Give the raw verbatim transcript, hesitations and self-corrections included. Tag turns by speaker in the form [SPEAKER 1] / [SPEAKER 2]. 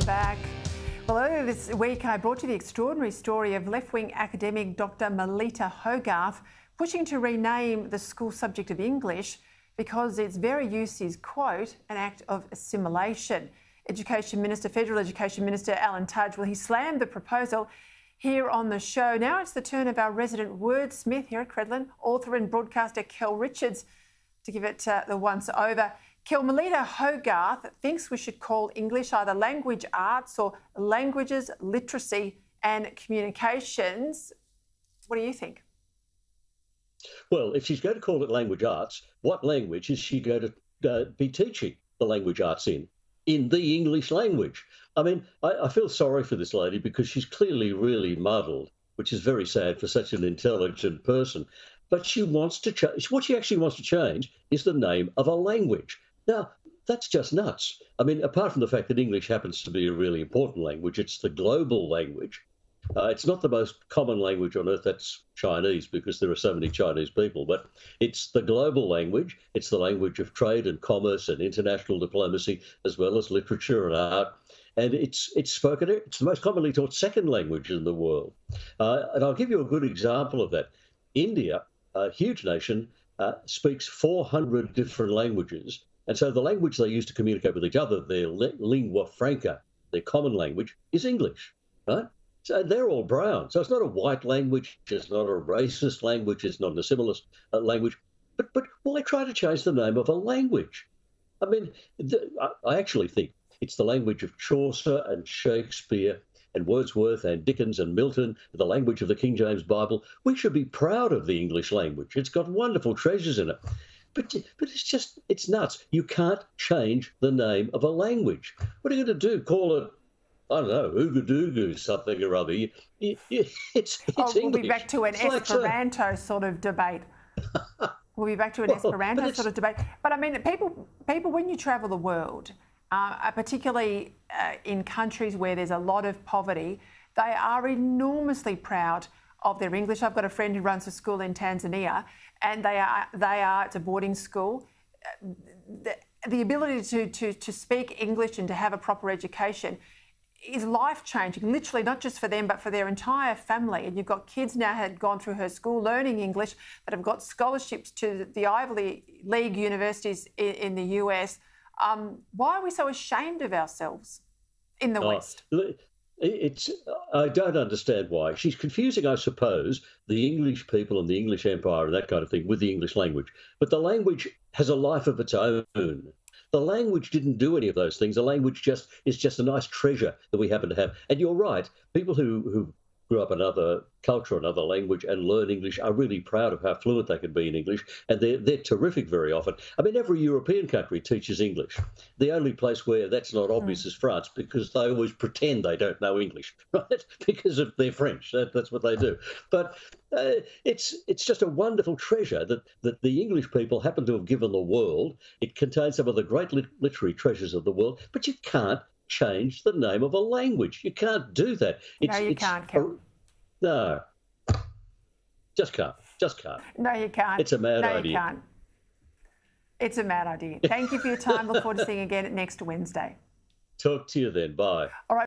[SPEAKER 1] welcome back. Well, earlier this week I brought you the extraordinary story of left-wing academic Dr Melitta Hogarth pushing to rename the school subject of English because its very use is, quote, an act of assimilation. Education Minister, Federal Education Minister Alan Tudge, well, he slammed the proposal here on the show. Now it's the turn of our resident wordsmith here at Credlin, author and broadcaster Kel Richards, to give it uh, the once over. Kel, Melitta Hogarth thinks we should call English either language arts or languages, literacy and communications. What do you think?
[SPEAKER 2] Well, if she's going to call it language arts, what language is she going to uh, be teaching the language arts in? In the English language. I mean, I, I feel sorry for this lady because she's clearly really muddled, which is very sad for such an intelligent person. But she wants to change. What she actually wants to change is the name of a language. Now, that's just nuts. I mean, apart from the fact that English happens to be a really important language, it's the global language. Uh, it's not the most common language on earth. That's Chinese, because there are so many Chinese people. But it's the global language. It's the language of trade and commerce and international diplomacy, as well as literature and art. And it's it's spoken. It's the most commonly taught second language in the world. Uh, and I'll give you a good example of that. India, a huge nation, uh, speaks four hundred different languages. And so the language they use to communicate with each other, their lingua franca, their common language, is English, right? So they're all brown. So it's not a white language, it's not a racist language, it's not an assimilist uh, language. But but why try to change the name of a language? I mean, the, I, I actually think it's the language of Chaucer and Shakespeare and Wordsworth and Dickens and Milton, the language of the King James Bible. We should be proud of the English language. It's got wonderful treasures in it. But, but it's just, it's nuts. You can't change the name of a language. What are you going to do? Call it, I don't know, ooga-dooga, something or other. You, you, you, it's it's
[SPEAKER 1] oh, we'll
[SPEAKER 2] English.
[SPEAKER 1] be back to an
[SPEAKER 2] it's
[SPEAKER 1] Esperanto
[SPEAKER 2] like,
[SPEAKER 1] sort of debate. We'll be back to an
[SPEAKER 2] well,
[SPEAKER 1] Esperanto sort of debate. But I mean, people, people when you travel the world, uh, particularly uh, in countries where there's a lot of poverty, they are enormously proud of their English. I've got a friend who runs a school in Tanzania, and they are, they are it's a boarding school. The, the ability to, to, to speak English and to have a proper education is life-changing, literally, not just for them, but for their entire family. And you've got kids now who had gone through her school learning English that have got scholarships to the Ivy League universities in, in the U S. Um, why are we so ashamed of ourselves in the
[SPEAKER 2] oh,
[SPEAKER 1] West?
[SPEAKER 2] It's, I don't understand why. She's confusing, I suppose, the English people and the English Empire and that kind of thing with the English language. But the language has a life of its own. The language didn't do any of those things. The language just is just a nice treasure that we happen to have. And you're right, people who, who grew up in another culture, another language, and learn English are really proud of how fluent they can be in English, and they're, they're terrific very often. I mean, every European country teaches English. The only place where that's not obvious mm. is France, because they always pretend they don't know English, right? Because of their French. That, that's what they do. But uh, it's it's just a wonderful treasure that, that the English people happen to have given the world. It contains some of the great lit literary treasures of the world, but you can't change the name of a language. You can't do that. It's,
[SPEAKER 1] no, you
[SPEAKER 2] it's
[SPEAKER 1] can't, Kel.
[SPEAKER 2] A, no. Just can't. Just can't.
[SPEAKER 1] No, you can't.
[SPEAKER 2] It's a mad
[SPEAKER 1] no,
[SPEAKER 2] idea.
[SPEAKER 1] No, you can't. It's a mad idea. Thank you for your time. Look forward to seeing you again next Wednesday.
[SPEAKER 2] Talk to you then. Bye.
[SPEAKER 1] All right.